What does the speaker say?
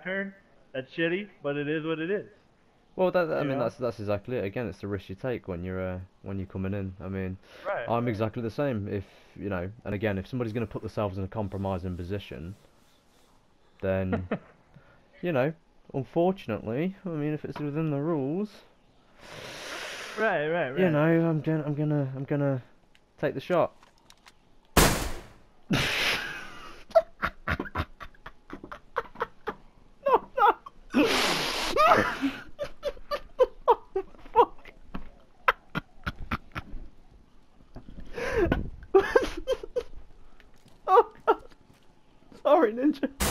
turn. That's shitty, but it is what it is. Well, I You mean, know? that's exactly it. Again, it's the risk you take when you're coming in. I mean, Right, I'm right. exactly the same. If you know, and again, if somebody's going to put themselves in a compromising position, then you know, unfortunately, I mean, if it's within the rules, Right, right, you right. know, I'm gonna take the shot. Oh, God. Sorry, Ninja.